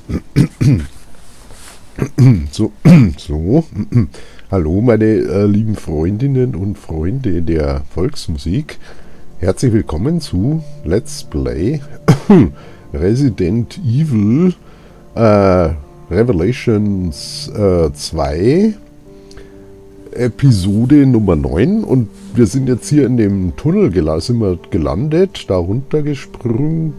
So, so. Hallo meine lieben Freundinnen und Freunde der Volksmusik. Herzlich willkommen zu Let's Play Resident Evil Revelations 2 Episode Nummer 9 und wir sind jetzt hier in dem Tunnel gelandet, da runtergesprungen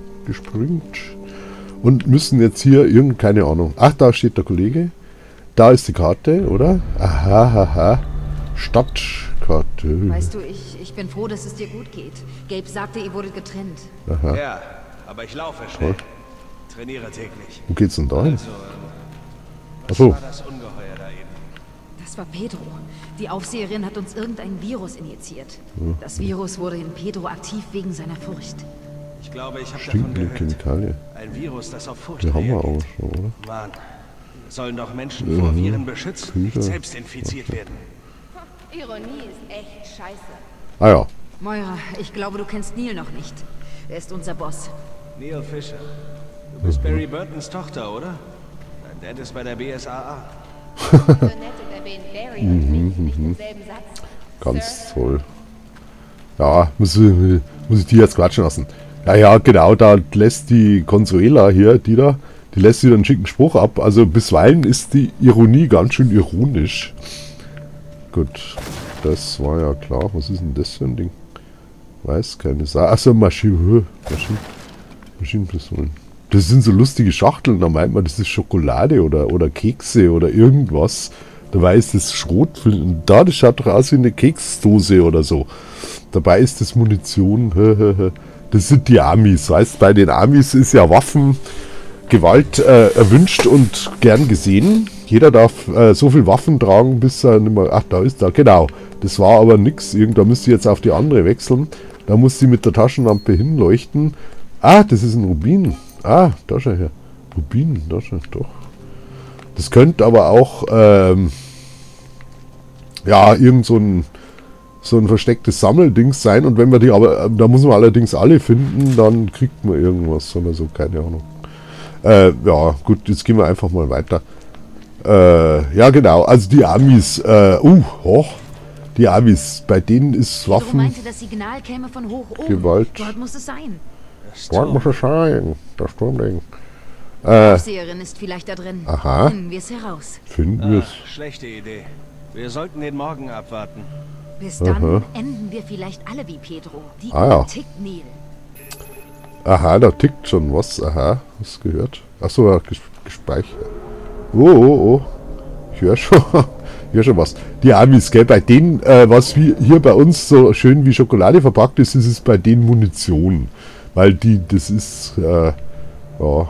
und müssen jetzt hier keine Ahnung. Ach, da steht der Kollege. Da ist die Karte, oder? Aha, haha. Stadtkarte. Weißt du, ich bin froh, dass es dir gut geht. Gabe sagte, ihr wurdet getrennt. Aha. Ja, aber ich laufe schnell. Trainiere täglich. Wo geht's denn da hin? Also, was Achso. war das Ungeheuer da eben? Das war Pedro. Die Aufseherin hat uns irgendein Virus injiziert. Das Virus wurde in Pedro aktiv wegen seiner Furcht. Ich glaube, ich habe davon Stinkende gehört. Chemikalie. Ein Virus, das auf Furcht Die haben wir reagiert. auch schon, oder? Mann, sollen doch Menschen vor Viren beschützt, nicht Küche. selbst infiziert werden. Ironie ist echt scheiße. Ah ja. Moira, ich glaube, du kennst Neil noch nicht. Er ist unser Boss. Neil Fisher. Du bist Barry Burtons Tochter, oder? Dein Dad ist bei der BSAA. Lynette erwähnt Barry und mich nicht im selben Satz. Ganz toll. Ja, muss ich die jetzt quatschen lassen. Ja, ja, genau, da lässt die Consuela hier, die lässt wieder einen schicken Spruch ab. Also bisweilen ist die Ironie ganz schön ironisch. Gut, das war ja klar. Was ist denn das für ein Ding? Weiß keine Sache. Achso, Maschinenpistolen. Das sind so lustige Schachteln, da meint man, das ist Schokolade oder Kekse oder irgendwas. Dabei ist das Schrot. Da, das schaut doch aus wie eine Keksdose oder so. Dabei ist das Munition. Das sind die Amis. Weißt, bei den Amis ist ja Waffengewalt erwünscht und gern gesehen. Jeder darf so viel Waffen tragen, bis er nicht mehr... Ach, da ist er. Genau. Das war aber nix. Da müsst ihr jetzt auf die andere wechseln. Da muss sie mit der Taschenlampe hinleuchten. Ah, das ist ein Rubin. Ah, da schau her. Rubin, da schau, doch. Das könnte aber auch, ja, irgend so ein verstecktes Sammeldings sein. Und wenn wir die aber, da muss man allerdings alle finden, dann kriegt man irgendwas oder so, keine Ahnung. Ja, gut, jetzt gehen wir einfach mal weiter. Ja, genau, also die Amis, die Amis, bei denen ist Pedro Waffen... meinte, das Signal käme von hoch oben. Gewalt. Dort muss es sein. Dort muss es sein, das Sturmding. Die Aufseherin ist vielleicht da drin. Aha. Finden wir es heraus. Finden wir es. Schlechte Idee. Wir sollten den Morgen abwarten. Bis dann Aha. enden wir vielleicht alle wie Pedro. Die Ah, ja. Uhr tickt, Neil. Aha, da tickt schon was. Aha, hast du gehört? Achso, ja, gespeichert. Oh. Ich höre schon, was. Die Amis, gell, bei denen, was hier bei uns so schön wie Schokolade verpackt ist, ist es bei denen Munition. Weil das ist, ja, oh.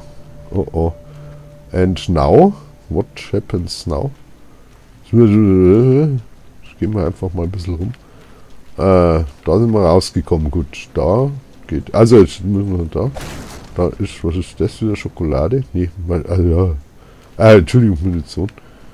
And now? What happens now? Jetzt gehen wir einfach mal ein bisschen rum. Da sind wir rausgekommen. Gut, da geht. Also jetzt müssen wir da. Da ist, was ist das wieder? Schokolade? Nee, also ja. Entschuldigung, Munition.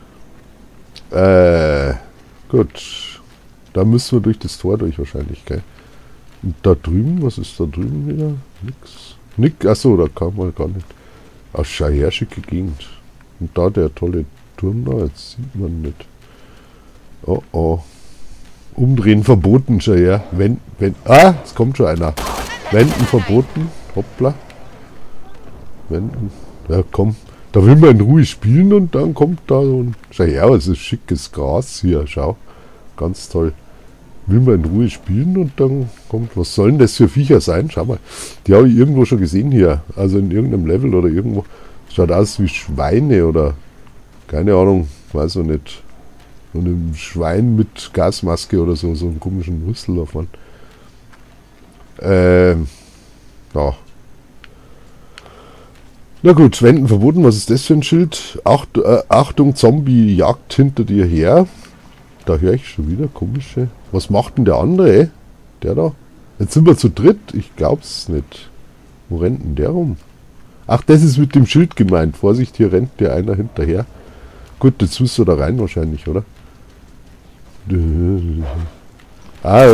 Gut. Da müssen wir durch das Tor durch wahrscheinlich, gell? Und da drüben, was ist da drüben wieder? Nix. Achso, da kann man gar nicht. Ach, schau her, schicke Gegend. Und da der tolle Turm da, jetzt sieht man nicht. Oh. Umdrehen verboten, schau her. Es kommt schon einer. Wenden verboten. Hoppla. Wenden. Ja, komm. Da will man in Ruhe spielen und dann kommt da so ein... Schau her, was ist schickes Gras hier, schau. Ganz toll. Will man in Ruhe spielen und dann kommt... Was sollen das für Viecher sein? Schau mal. Die habe ich irgendwo schon gesehen hier. Also in irgendeinem Level oder irgendwo. Schaut aus wie Schweine oder... Keine Ahnung. Weiß ich nicht. So ein Schwein mit Gasmaske oder so. So einen komischen Rüssel davon. Ja. Na gut, Wenden verboten. Was ist das für ein Schild? Achtung, Zombie jagt hinter dir her. Da höre ich schon wieder komische... Was macht denn der andere? Der da? Jetzt sind wir zu dritt. Ich glaub's nicht. Wo rennt denn der rum? Ach, das ist mit dem Schild gemeint. Vorsicht, hier rennt dir einer hinterher. Gut, jetzt müsst ihr da rein wahrscheinlich, oder? Das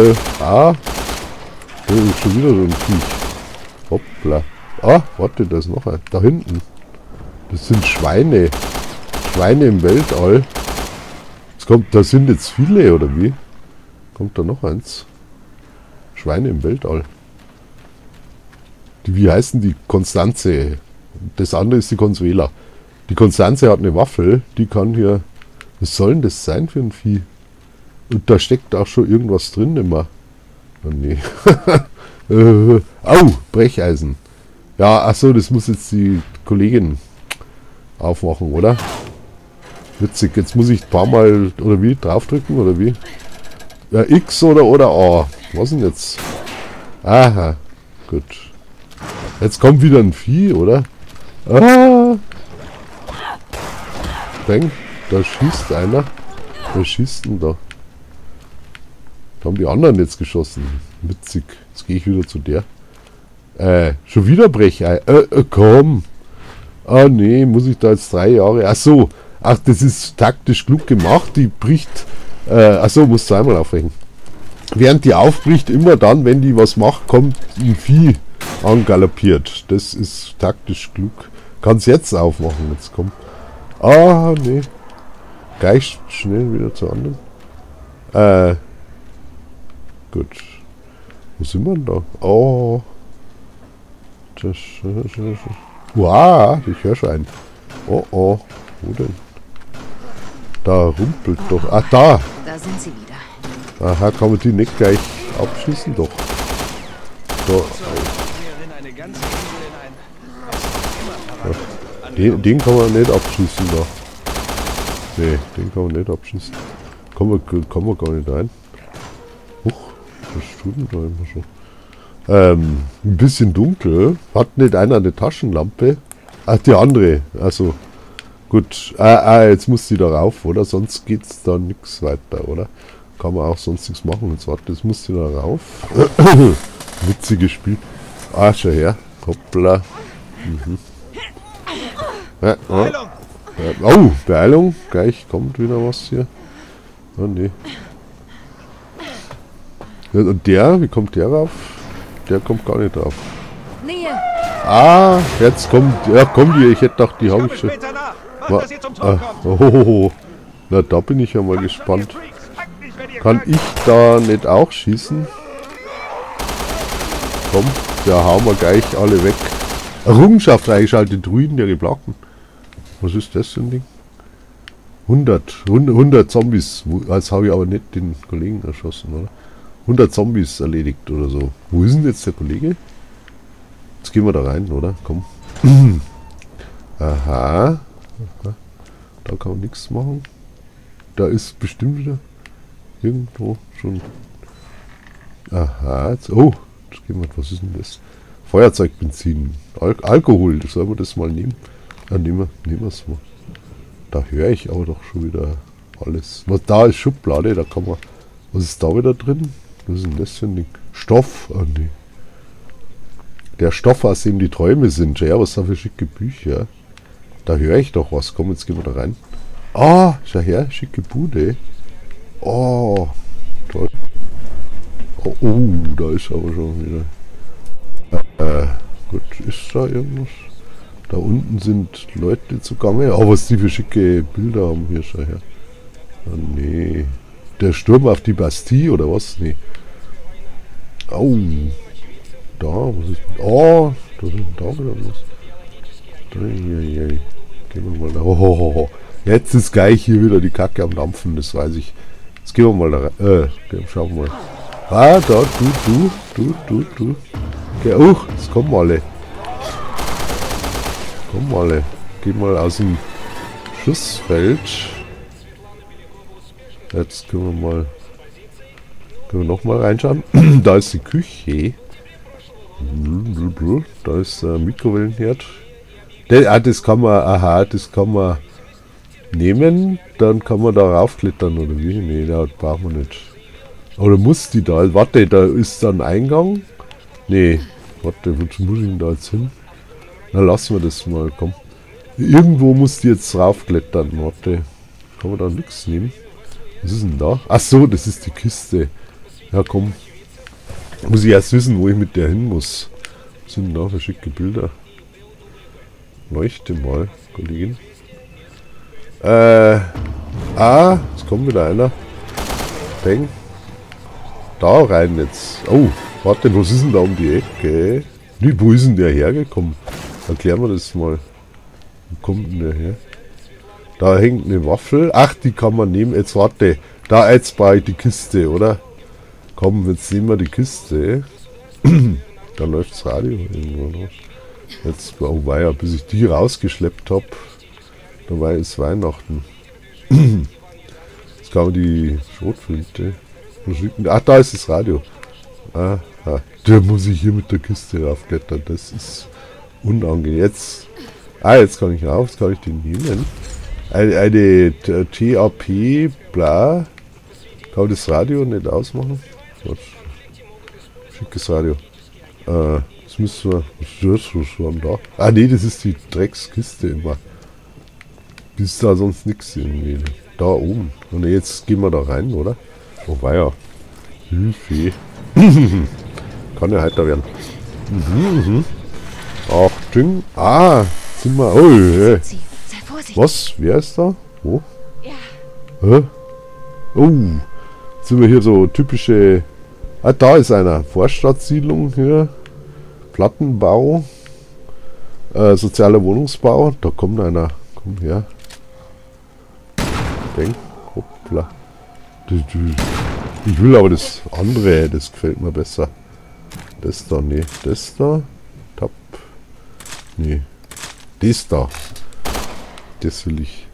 ist schon wieder so ein Viech. Hoppla. Ah, warte, da ist noch ein. Da hinten. Das sind Schweine. Schweine im Weltall. Es kommt, da sind jetzt viele, oder wie? Kommt da noch eins? Schweine im Weltall. Wie heißen die? Konstanze. Das andere ist die Consuela. Die Konstanze hat eine Waffe, die kann hier... Was soll denn das sein für ein Vieh? Und da steckt auch schon irgendwas drin immer. Oh nee. Au, Brecheisen. Ja, achso, das muss jetzt die Kollegin aufmachen, oder? Witzig, jetzt muss ich ein paar Mal, oder wie, draufdrücken, oder wie? Ja, X oder A. Was denn jetzt? Aha, gut. Jetzt kommt wieder ein Vieh, oder? Ah! Bang, da schießt einer. Wer schießt denn da? Da haben die anderen jetzt geschossen. Witzig. Jetzt gehe ich wieder zu der. Schon wieder Brechei. Komm. Ah nee, muss ich da jetzt 3 Jahre... Ach so. Ach, das ist taktisch klug gemacht. Die bricht... ach so, muss zweimal aufrechnen. Während die aufbricht, immer dann, wenn die was macht, kommt ein Vieh angaloppiert. Das ist taktisch klug. Kann's jetzt aufmachen. Jetzt kommt... Ah, nee. Gleich schnell wieder zur anderen. Gut. Wo sind wir denn da? Oh. Wow, ich höre schon einen. Oh, oh. Wo denn? Da rumpelt doch. Ah, da. Da sind sie wieder. Aha, kann man die nicht gleich abschießen? Doch. So. Ja. Den kann man nicht abschießen da. Nee, den kann man nicht abschießen. Kann man gar nicht rein. Huch, was tut denn da immer so? Ein bisschen dunkel. Hat nicht einer eine Taschenlampe? Ach, die andere. Also, gut. Jetzt muss sie da rauf, oder? Sonst geht's da nichts weiter, oder? Kann man auch sonst nichts machen. Jetzt warte, jetzt muss sie da rauf. Witziges Spiel. Ah, schau her. Hoppla. Mhm. Ja, ja. Oh, Beeilung. Gleich kommt wieder was hier. Oh, nee. Ja, und der, wie kommt der rauf? Der kommt gar nicht drauf. Nähe. Ah, jetzt kommt, ja, kommt die. Ich hätte gedacht, die habe ich schon. Oh, na, da bin ich ja mal gespannt. Kann ich da nicht auch schießen? Komm, da hauen wir gleich alle weg. Errungenschaft freigeschaltet, Druiden der Geplagten. Was ist das für ein Ding? 100 Zombies. Als habe ich aber nicht den Kollegen erschossen, oder? 100 Zombies erledigt oder so. Wo ist denn jetzt der Kollege? Jetzt gehen wir da rein, oder? Komm. Aha. Da kann man nichts machen. Da ist bestimmt wieder irgendwo schon... Aha. Jetzt, oh, jetzt gehen wir... Was ist denn das? Feuerzeugbenzin. Alkohol. Sollen wir das mal nehmen? Ja, nehmen wir es mal. Da höre ich aber doch schon wieder alles. Was da ist Schublade, da kann man... Was ist da wieder drin? Was ist denn das für ein Ding? Stoff? Ah, nee. Der Stoff, aus dem die Träume sind. Ja, was da für schicke Bücher. Da höre ich doch was. Komm, jetzt gehen wir da rein. Ah, schau her, schicke Bude. Oh, toll. Oh, da ist aber schon wieder... gut, ist da irgendwas? Da unten sind Leute zugange. Oh, was die für schicke Bilder haben hier, schau her. Oh, nee. Der Sturm auf die Bastille oder was? Nee. Oh. Da, was ist. Oh, da sind da wieder was. Gehen wir mal da. Oh, jetzt ist gleich hier wieder die Kacke am Dampfen, das weiß ich. Jetzt gehen wir mal da rein. Schauen wir mal. Ah, da, du. Okay, jetzt kommen alle. Kommen alle. Geh mal aus dem Schussfeld. Jetzt können wir noch mal reinschauen. Da ist die Küche. Da ist der Mikrowellenherd. Das kann man nehmen. Dann kann man da raufklettern oder wie? Nee, da brauchen wir nicht. Oder muss die da? Warte, da ist dann Eingang. Nee, warte, wo muss ich denn da jetzt hin? Na, lassen wir das mal, komm. Irgendwo muss die jetzt raufklettern. Warte, kann man da nichts nehmen? Was ist denn da? Ach so, das ist die Kiste. Ja, komm. Muss ich erst wissen, wo ich mit der hin muss. Was sind denn da für schicke Bilder? Leuchte mal. Kollegin. Jetzt kommt wieder einer. Bang. Da rein jetzt. Oh, warte, was ist denn da um die Ecke? Nee, wo ist denn der hergekommen? Erklären wir das mal. Wo kommt denn der her? Da hängt eine Waffel. Ach, die kann man nehmen. Jetzt warte. Da jetzt bei die Kiste, oder? Komm, jetzt nehmen wir die Kiste. Da läuft das Radio irgendwo noch. Jetzt, oh weia, bis ich die rausgeschleppt habe. Dabei ist Weihnachten. Jetzt kann man die Schrotflinte verschicken. Ach, da ist das Radio. Aha. Da muss ich hier mit der Kiste raufklettern. Das ist unangenehm. Jetzt. Jetzt kann ich rauf. Jetzt kann ich den nehmen. Eine TAP, bla. Kann man das Radio nicht ausmachen? Was? Schickes Radio. Das müssen wir. Was ist das schon da? Ah, nee, das ist die Dreckskiste immer. Die ist da sonst nichts irgendwie. Da oben. Und jetzt gehen wir da rein, oder? Oh, weia. Hilfe. Kann ja heiter werden. Achtung. Sind wir. Oh, hey. Sei vorsichtig. Was? Wer ist da? Wo? Ja. Hä? Oh. Sind wir hier so typische. Da ist einer. Vorstadtsiedlung hier. Plattenbau. Sozialer Wohnungsbau. Da kommt einer. Komm her. Denk. Hoppla. Ich will aber das andere. Das gefällt mir besser. Das da, nee. Das da. Tap. Nee. Das da. Das will ich.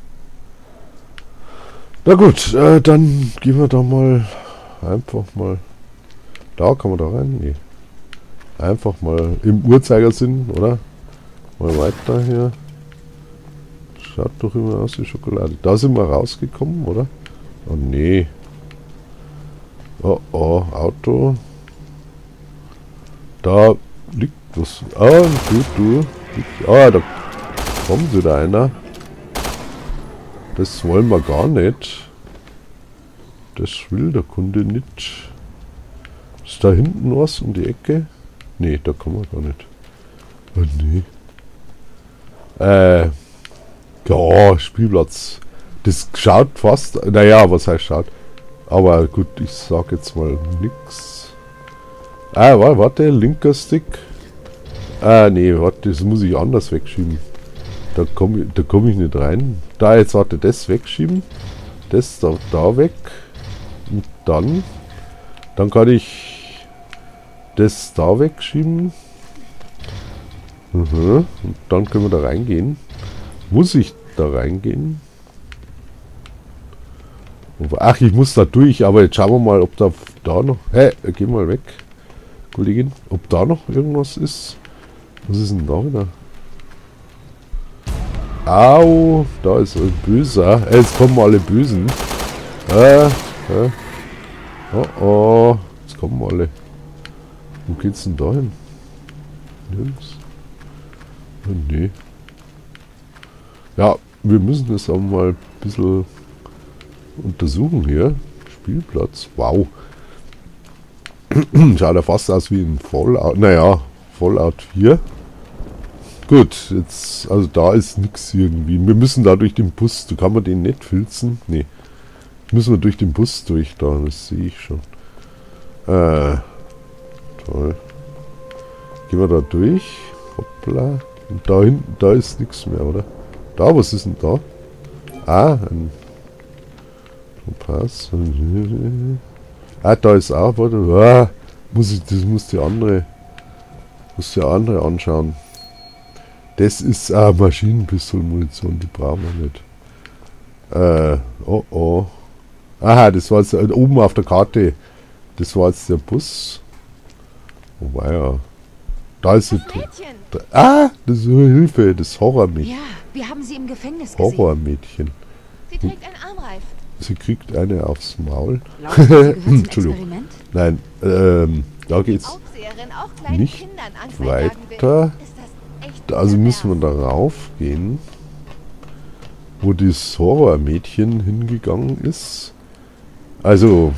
Na gut, dann gehen wir da mal einfach mal. Da kann man da rein? Nee. Einfach mal im Uhrzeigersinn, oder? Mal weiter hier. Schaut doch immer aus wie Schokolade. Da sind wir rausgekommen, oder? Oh nee. Oh, Auto. Da liegt was. Du. Da kommt wieder einer. Das wollen wir gar nicht. Das will der Kunde nicht. Ist da hinten was um die Ecke? Nee, da kommen wir gar nicht. Oh nee. Ja, Spielplatz. Das schaut fast. Naja, was heißt schaut? Aber gut, ich sag jetzt mal nix. Warte, linker Stick. Nee, warte, das muss ich anders wegschieben. Da komm ich nicht rein. Da, jetzt warte, das wegschieben. Das da weg. Und dann kann ich das da wegschieben. Und dann können wir da reingehen. Muss ich da reingehen? Ach, ich muss da durch, aber jetzt schauen wir mal, ob da noch... geh mal weg, Kollegin. Ob da noch irgendwas ist. Was ist denn da wieder? Au, da ist ein Böser. Jetzt kommen alle Bösen. Oh, jetzt kommen alle. Wo geht's denn da hin? Nirgends. Oh, nee. Ja, wir müssen das auch mal ein bisschen untersuchen hier. Spielplatz. Wow. Schaut ja fast aus wie ein Fallout. Naja, Fallout 4. Gut, jetzt, also da ist nichts irgendwie. Wir müssen da durch den Bus. Kann man den nicht filzen? Nee. Müssen wir durch den Bus durch da. Das sehe ich schon. Toll. Gehen wir da durch. Hoppla. Und da hinten, da ist nichts mehr, oder? Da, was ist denn da? Ein Pass. Da ist auch, warte. Das muss die andere anschauen. Das ist Maschinenpistolenmunition, die brauchen wir nicht. Oh. Aha, das war jetzt oben auf der Karte. Das war jetzt der Bus. Oh weia. Da ist sie. Das ist Hilfe, das Horrormädchen. Ja, wir haben sie im Gefängnis gesehen. Horrormädchen. Sie trägt einen Armreif. Sie kriegt eine aufs Maul. Glauben Sie, sie gehört zum Entschuldigung. Experiment? Nein, da geht's Aufseherin auch kleinen nicht Kindern Angst einjagen will. weiter. Ist das echt Also müssen wir pervers. da raufgehen, wo das Horrormädchen hingegangen ist. Also,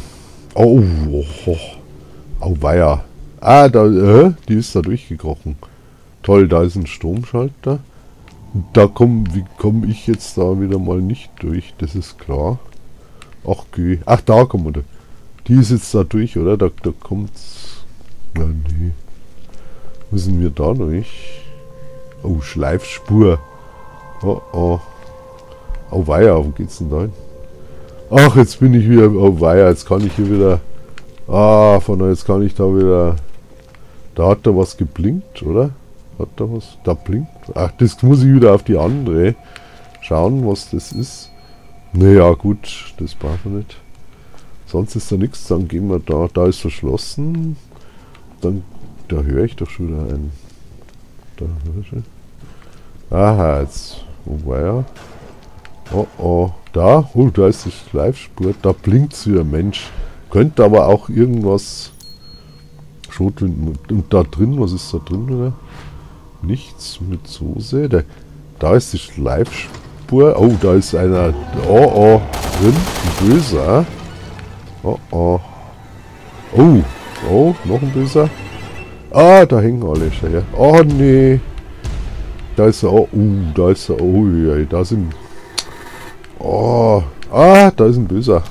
weia. Die ist da durchgekrochen. Toll, da ist ein Stromschalter. Wie komme ich jetzt da wieder mal nicht durch? Das ist klar. Ach, geh. Ach, da kommen wir. Die ist jetzt da durch, oder? Da kommt's. Ja, nee. Müssen wir da durch? Oh, Schleifspur. Oh, oh. Oh, weia, wo geht's denn da hin? Ach, jetzt bin ich wieder. Oh, weia, jetzt kann ich hier wieder. Jetzt kann ich da wieder. Da hat da was geblinkt, oder? Hat da was? Da blinkt. Ach, das muss ich wieder auf die andere schauen, was das ist. Naja, gut, das brauchen wir nicht. Sonst ist da nichts. Dann gehen wir da. Da ist verschlossen. Dann, da höre ich doch schon wieder einen. Da höre ich schon. Aha, jetzt. Wo war er? Oh, oh. Da. Oh, da ist die Schleifspur. Da blinkt wieder, Mensch. Könnte aber auch irgendwas. Schrotwind. Und da drin, was ist da drin, oder? Nichts mit Soße. Da ist die Schleifspur. Oh, da ist einer. Oh, oh. Drin. Ein böser. Oh, oh. Oh. Oh, noch ein böser. Ah, da hängen alle schon her. Oh, nee. Da ist er. Oh, da ist er. Oh, ja, da sind. Oh. Ah, da ist ein böser.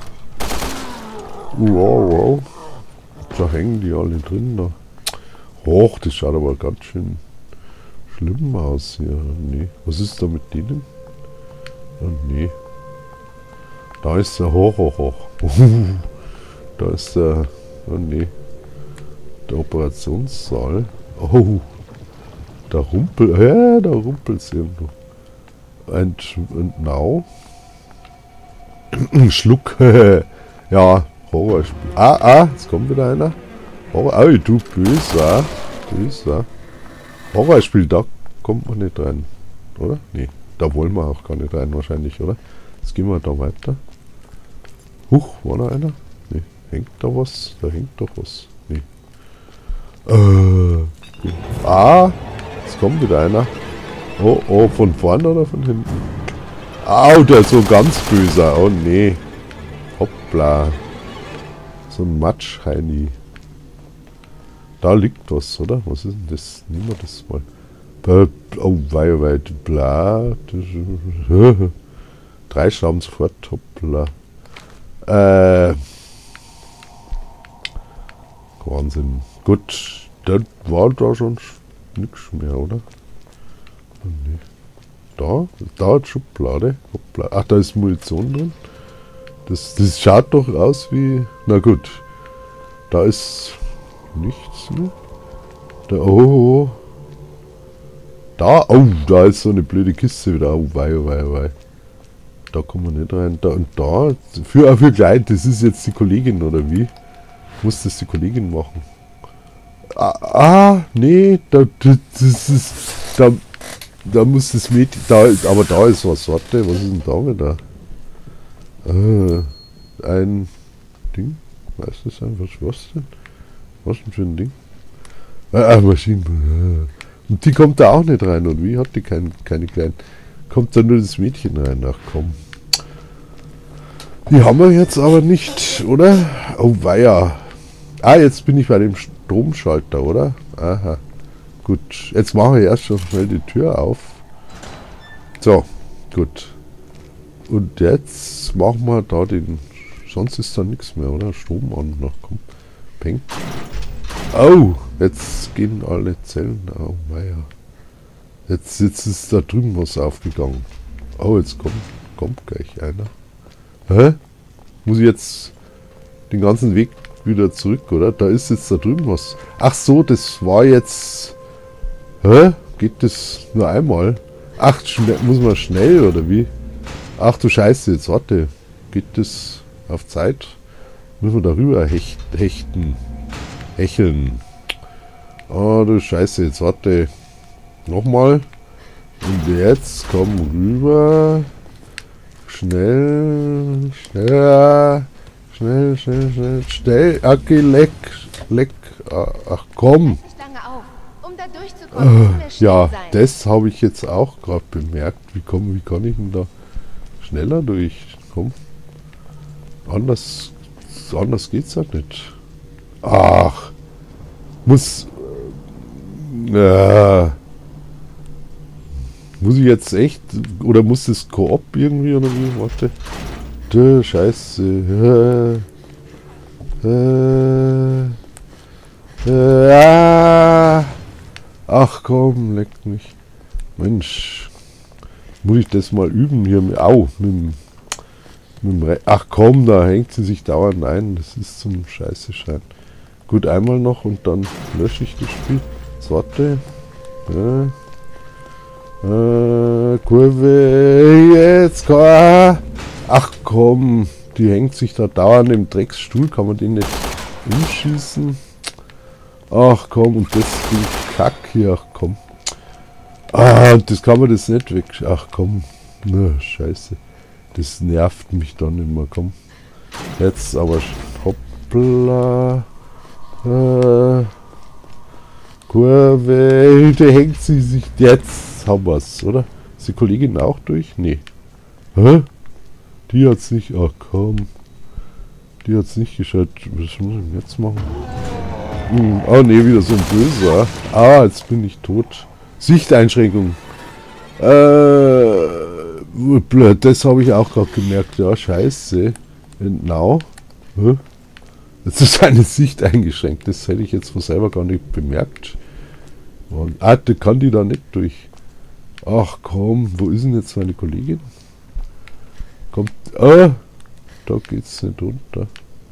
Wow, wow. Da hängen die alle drin. Da. Och, das schaut aber ganz schön schlimm aus hier. Nee. Was ist da mit denen? Oh, nee. Da ist der hoch. Da ist der. Oh, nee. Der Operationssaal. Oh. Da rumpelt. Ja, da rumpelt es irgendwo. Und now. Schluck. Ja, Horrorspiel. Jetzt kommt wieder einer. Du böser. Horrorspiel, da kommt man nicht rein. Oder? Nee, da wollen wir auch gar nicht rein wahrscheinlich, oder? Jetzt gehen wir da weiter. Huch, war da einer? Nee, hängt da was? Da hängt doch was. Nee. Jetzt kommt wieder einer. Oh, von vorne oder von hinten? Au, der ist so ganz böser. Oh nee. Hoppla. So ein Matschheini. Da liegt was, oder? Was ist denn das? Nehmen wir das mal. Oh, weit. Bla. 3 Schrauben sofort. Hoppla. Wahnsinn. Gut. Das war da schon nichts mehr, oder? Oh, nee. Da hat Schublade. Hoppla. Ach, da ist Munition drin. Das schaut doch aus wie... Na gut. Da ist nichts mehr. Da ist so eine blöde Kiste wieder. Oh, wei. Da kommen wir nicht rein. Da und da. Für gleich. Das ist jetzt die Kollegin, oder wie? Muss das die Kollegin machen? Nee. Da muss das Mädchen... aber da ist was. Warte, was ist denn da wieder? Ein Ding? Weißt du das einfach? Was denn? Was denn für ein Ding? Maschinen. Und die kommt da auch nicht rein, und wie? Hat die keine kleinen... Kommt da nur das Mädchen rein? Ach komm. Die haben wir jetzt aber nicht, oder? Oh weia. Jetzt bin ich bei dem Stromschalter, oder? Aha. Gut. Jetzt mache ich erst schon schnell die Tür auf. So. Gut. Und jetzt machen wir da den... Sonst ist da nichts mehr, oder? Strom an. Noch, komm. Peng. Oh, jetzt gehen alle Zellen. Oh, weia. Jetzt ist da drüben was aufgegangen. Oh, jetzt kommt gleich einer. Hä? Muss ich jetzt den ganzen Weg wieder zurück, oder? Da ist jetzt da drüben was. Ach so, das war jetzt... Hä? Geht das nur einmal? Ach, muss man schnell, oder wie? Ach du Scheiße, jetzt warte. Geht das auf Zeit? Müssen wir darüber hecheln. Oh du Scheiße, jetzt warte. Nochmal. Und jetzt komm rüber. Schnell. Okay, leck. Ach komm. Ja, das habe ich jetzt auch gerade bemerkt. Wie kann ich denn da schneller durchkommen? Anders geht's halt nicht. Ach. Muss. Muss ich jetzt echt, oder muss das Koop irgendwie, oder wie? Warte. Scheiße. Ach komm, leckt mich. Mensch. Muss ich das mal üben hier? Ach komm, da hängt sie sich dauernd ein. Das ist zum Scheiße schein. Gut, einmal noch und dann lösche ich das Spiel. Sorte. Kurve. Jetzt. Ach komm. Die hängt sich da dauernd im Drecksstuhl. Kann man den nicht umschießen? Ach komm, und das Ding Kack hier. Ach komm. Das kann man das nicht weg. Ach komm. Na, scheiße. Das nervt mich dann immer. Komm. Jetzt aber hoppla. Kurve. Da hängt sie sich. Jetzt haben wir's, oder? Ist die Kollegin auch durch? Nee. Hä? Die hat's nicht. Ach komm. Die hat's nicht geschafft. Was muss ich denn jetzt machen? Oh ne, wieder so ein Böser. Jetzt bin ich tot. Sichteinschränkung. Blöd, das habe ich auch gerade gemerkt. Ja, scheiße. And now? Jetzt ist eine Sicht eingeschränkt. Das hätte ich jetzt von selber gar nicht bemerkt. Da kann die da nicht durch. Ach komm, wo ist denn jetzt meine Kollegin? Kommt. Da geht's nicht runter.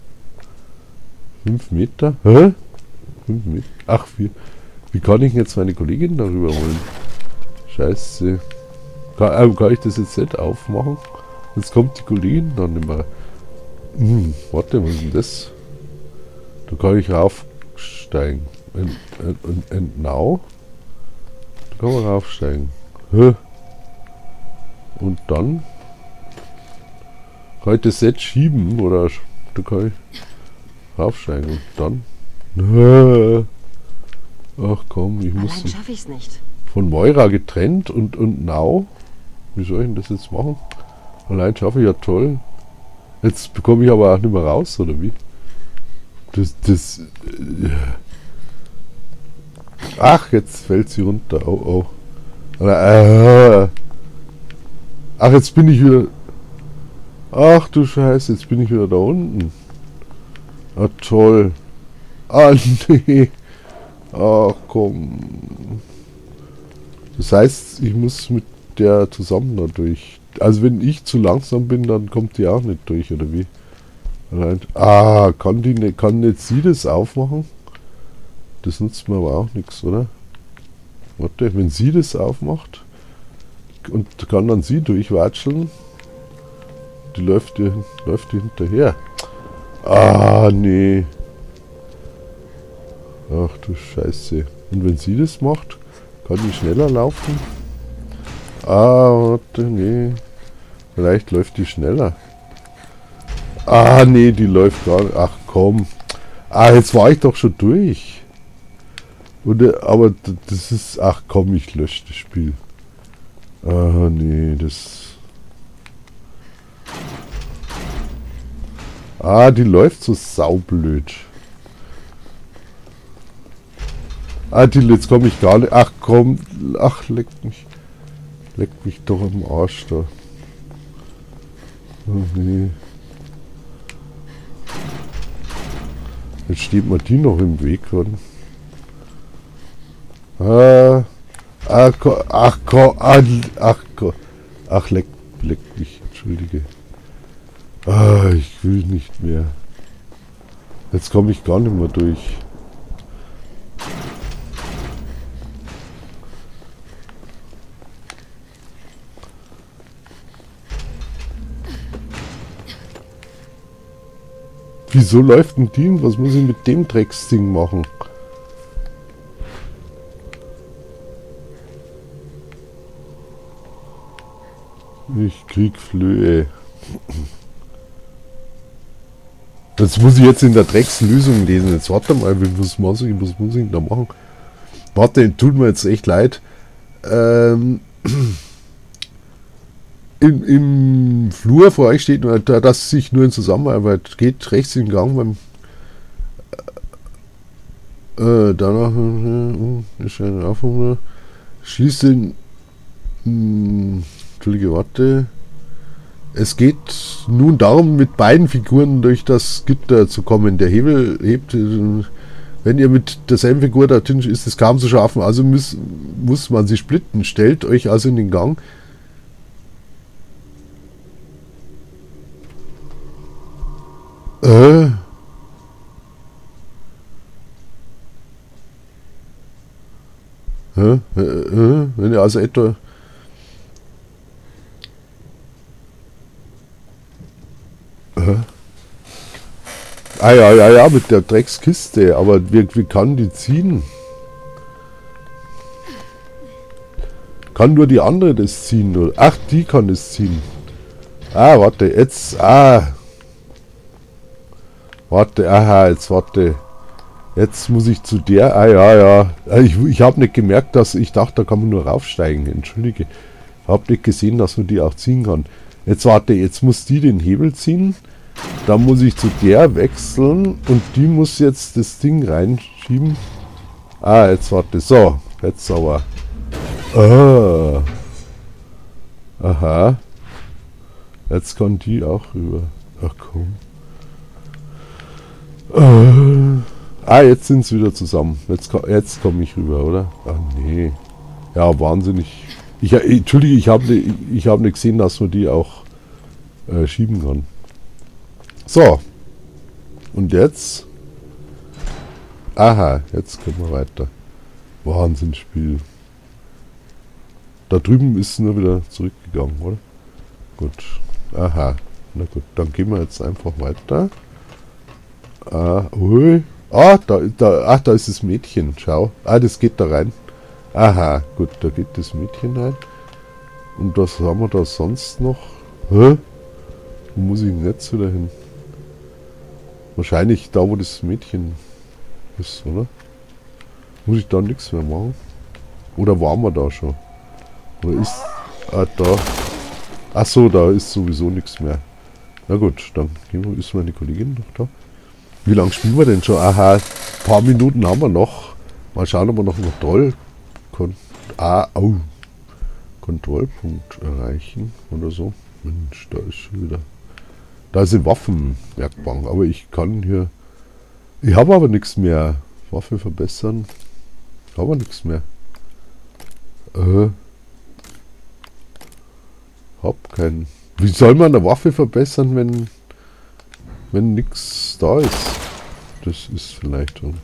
5 Meter? Hä? 5 Meter? Ach, wie kann ich jetzt meine Kollegin darüber holen? Scheiße. Kann ich das jetzt nicht aufmachen? Jetzt kommt die Kollegin dann nicht mehr. Warte, was ist denn das? Da kann ich raufsteigen. And now? Da kann man raufsteigen. Hä? Und dann? Kann ich das jetzt schieben? Oder da kann ich raufsteigen. Und dann? Ach komm, ich muss Allein schaffe ich's nicht. von Moira getrennt und now? Wie soll ich denn das jetzt machen? Allein schaffe ich ja toll. Jetzt bekomme ich aber auch nicht mehr raus, oder wie? Ach, jetzt fällt sie runter. Oh. Ach, jetzt bin ich wieder... Ach du Scheiße, jetzt bin ich wieder da unten. Ah, toll. Nee. Ach komm. Das heißt, ich muss mit der zusammen da durch. Also wenn ich zu langsam bin, dann kommt die auch nicht durch, oder wie? Kann nicht sie das aufmachen? Das nutzt mir aber auch nichts, oder? Warte, wenn sie das aufmacht und kann dann sie durchwatscheln, die läuft dir hinterher. Nee. Ach du Scheiße. Und wenn sie das macht, kann die schneller laufen? Warte, nee. Vielleicht läuft die schneller. Nee, die läuft gar nicht. Ach komm. Jetzt war ich doch schon durch. Aber das ist... Ach komm, ich lösche das Spiel. Nee, das... die läuft so saublöd. Jetzt komme ich gar nicht... Ach komm. Ach, leckt mich doch am Arsch da. Nee. Jetzt steht mir die noch im Weg. Ach, leckt mich. Entschuldige. Ich will nicht mehr. Jetzt komme ich gar nicht mehr durch. Wieso läuft ein Team? Was muss ich mit dem Drecksding machen? Ich krieg Flöhe. Das muss ich jetzt in der Dreckslösung lesen. Jetzt warte mal, was muss ich da machen? Warte, tut mir jetzt echt leid. Im Flur vor euch steht, dass sich nur in Zusammenarbeit geht. Rechts im Gang beim danach ist eine Aufnahme. Schließt den Entschuldige, warte. Es geht nun darum, mit beiden Figuren durch das Gitter zu kommen. Der Hebel hebt, wenn ihr mit derselben Figur da drin ist, es kaum zu schaffen. Also muss man sie splitten. Stellt euch also in den Gang. Wenn ihr also etwa ja, mit der Dreckskiste, aber wie kann die ziehen? Kann nur die andere das ziehen, oder? Ach, die kann das ziehen. Ah, warte, jetzt, warte, aha, jetzt warte. Jetzt muss ich zu der, ja. Ich habe nicht gemerkt, dass, ich dachte, da kann man nur raufsteigen, entschuldige. Ich habe nicht gesehen, dass man die auch ziehen kann. Jetzt warte, jetzt muss die den Hebel ziehen. Da muss ich zu der wechseln und die muss jetzt das Ding reinschieben. Ah, jetzt warte, so, jetzt aber. Aha. Jetzt kann die auch rüber. Ach komm. Jetzt sind sie wieder zusammen. Jetzt komme ich rüber, oder? Ach nee. Ja, wahnsinnig. Entschuldige, ich hab nicht gesehen, dass man die auch schieben kann. So. Und jetzt? Aha, jetzt können wir weiter. Wahnsinnsspiel. Da drüben ist es nur wieder zurückgegangen, oder? Gut. Aha. Na gut, dann gehen wir jetzt einfach weiter. Da ist das Mädchen. Schau. Das geht da rein. Aha, gut, da geht das Mädchen rein. Und was haben wir da sonst noch? Wo muss ich denn jetzt wieder hin? Wahrscheinlich da, wo das Mädchen ist, oder? Muss ich da nichts mehr machen? Oder waren wir da schon? Oder ist... da. Achso, da ist sowieso nichts mehr. Na gut, dann ist meine Kollegin noch da. Wie lange spielen wir denn schon? Aha, ein paar Minuten haben wir noch. Mal schauen, ob wir noch einen Kontrollpunkt erreichen oder so. Mensch, da ist schon wieder... Da ist eine Waffenwerkbank, aber ich kann hier... Ich habe aber nichts mehr. Waffe verbessern. Aber nichts mehr. Hab keinen... Wie soll man eine Waffe verbessern, wenn nichts da ist? Das ist vielleicht ein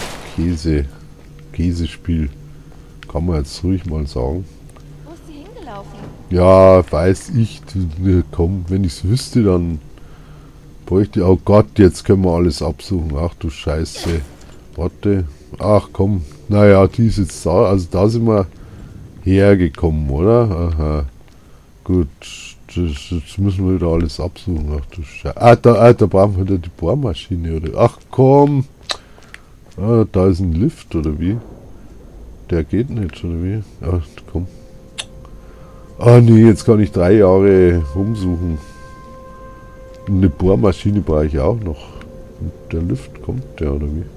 Käsespiel. Kann man jetzt ruhig mal sagen. Wo ist sie hingelaufen? Ja, weiß ich. Komm, wenn ich es wüsste, dann bräuchte ich... Oh Gott, jetzt können wir alles absuchen. Ach du Scheiße. Warte. Ach komm. Naja, die ist jetzt da. Also da sind wir hergekommen, oder? Aha. Gut. Jetzt müssen wir wieder alles absuchen. Ach du Scheiße. Da brauchen wir wieder die Bohrmaschine, oder? Ach komm. Da ist ein Lift, oder wie? Der geht nicht, oder wie? Ach komm. Nee, jetzt kann ich 3 Jahre rumsuchen. Eine Bohrmaschine brauche ich auch noch. Und der Lift kommt der, oder wie?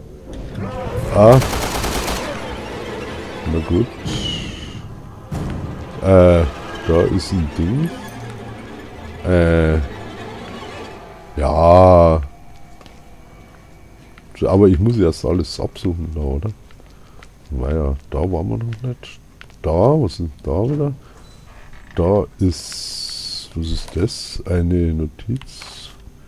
Na gut. Da ist ein Ding. Ja. Aber ich muss erst alles absuchen da, oder? Naja, da waren wir noch nicht. Da, was ist da wieder? Da ist... Was ist das? Eine Notiz.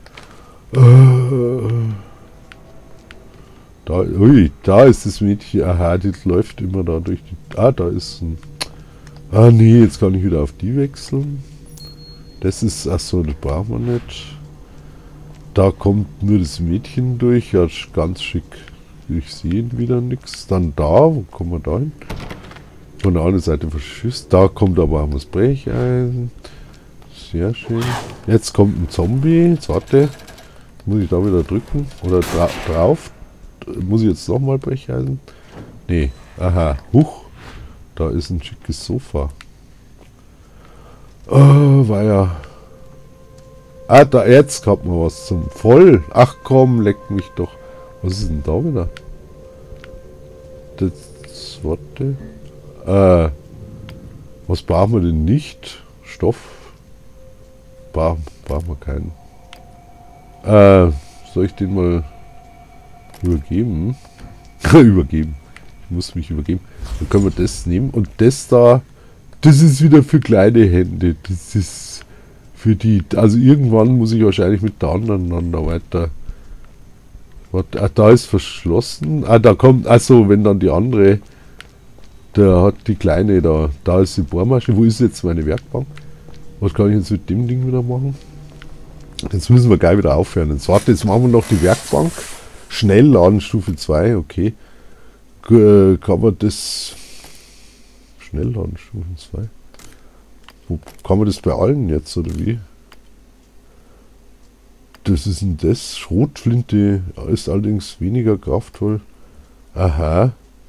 Da ist das Mädchen. Aha, die läuft immer da durch die... da ist ein... nee, jetzt kann ich wieder auf die wechseln. Das ist... Achso, das brauchen wir nicht. Da kommt nur das Mädchen durch. Ja, ganz schick. Ich sehe wieder nichts. Dann da, wo kommen wir da hin? Von der anderen Seite verschüsst. Da kommt aber auch das Brecheisen. Sehr schön. Jetzt kommt ein Zombie. Jetzt warte. Muss ich da wieder drücken? Oder drauf? Muss ich jetzt nochmal Brecheisen? Nee. Aha. Huch. Da ist ein schickes Sofa. War ja... da jetzt kommt mal was zum Voll. Ach komm, leck mich doch. Was ist denn da wieder? Das, warte. Was brauchen wir denn nicht? Stoff. Brauchen wir keinen. Soll ich den mal übergeben? Übergeben. Ich muss mich übergeben. Dann können wir das nehmen. Und das da, das ist wieder für kleine Hände. Das ist für die, also irgendwann muss ich wahrscheinlich mit der anderen dann weiter. Warte, da ist verschlossen. Da kommt, also wenn dann die andere, der hat die kleine da. Da ist die Bohrmaschine. Wo ist jetzt meine Werkbank? Was kann ich jetzt mit dem Ding wieder machen? Jetzt müssen wir gleich wieder aufhören. Jetzt warte, jetzt machen wir noch die Werkbank. Schnell laden, Stufe 2, okay. Kann man das... Schnell laden, Stufe 2. Wo kann man das bei allen jetzt, oder wie? Das ist denn das? Schrotflinte ist allerdings weniger kraftvoll. Aha.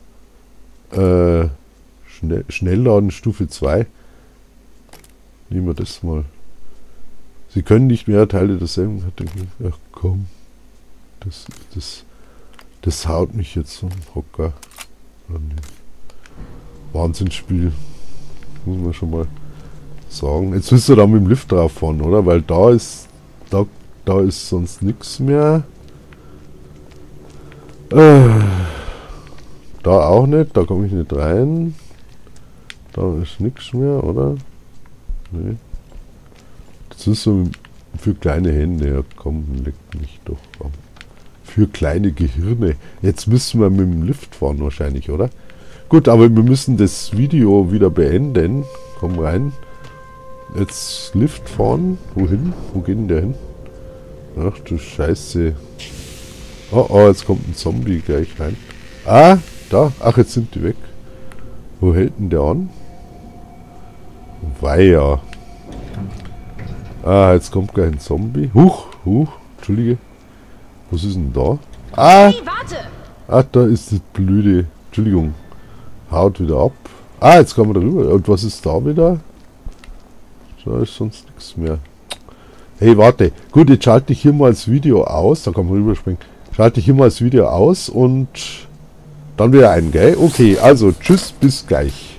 Schnellladen Stufe 2. Nehmen wir das mal. Sie können nicht mehr Teile derselben. Ach komm. Das haut mich jetzt so ein Hocker. Oh, nee. Wahnsinnsspiel. Muss man schon mal sagen. Jetzt müsst ihr da mit dem Lift drauf fahren, oder? Weil da ist sonst nichts mehr. Da auch nicht. Da komme ich nicht rein. Da ist nichts mehr, oder? Nee. Das ist so für kleine Hände. Ja, komm, leck mich doch an. Für kleine Gehirne. Jetzt müssen wir mit dem Lift fahren wahrscheinlich, oder? Gut, aber wir müssen das Video wieder beenden. Komm rein. Jetzt Lift fahren. Wohin? Wo geht denn der hin? Ach du Scheiße. Oh, jetzt kommt ein Zombie gleich rein. Ah, da. Ach, jetzt sind die weg. Wo hält denn der an? Weia. Ah, jetzt kommt gleich ein Zombie. Huch, Entschuldige. Was ist denn da? Ah! Hey, warte! Ah, da ist das blöde. Entschuldigung. Haut wieder ab. Ah, jetzt kommen wir darüber. Und was ist da wieder? Da ist sonst nichts mehr. Hey, warte. Gut, jetzt schalte ich hier mal das Video aus. Da kann man rüberspringen. Schalte ich hier mal das Video aus und dann wieder ein, gell? Okay, also tschüss, bis gleich.